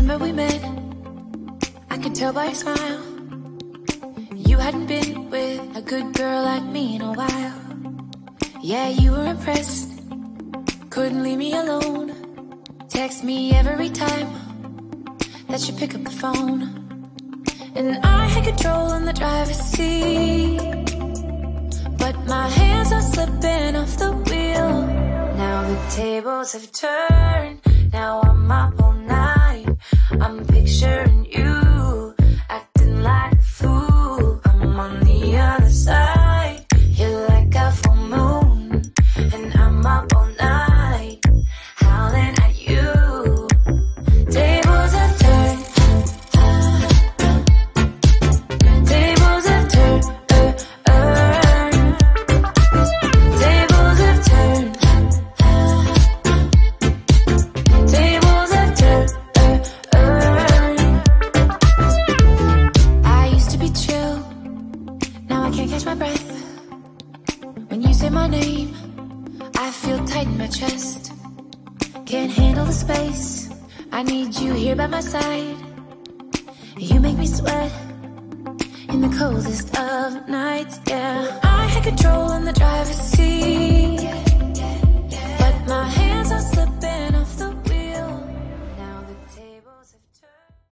remember we met, I could tell by your smile. You hadn't been with a good girl like me in a while. Yeah, you were impressed, couldn't leave me alone. Text me every time that you pick up the phone. And I had control in the driver's seat, but my hands are slipping off the wheel. Now the tables have turned, now I'm up all night. I'm picturing you acting like a fool. I'm on the other side, you're like a full moon, and I'm up all night, howling at you. Tables have turned, tables have turned, tables have turned, tables have turned. I used to be chill, now I can't catch my breath. When you say my name, I feel tight in my chest. Can't handle the space, I need you here by my side. You make me sweat in the coldest of nights, yeah. I had control in the driver's seat,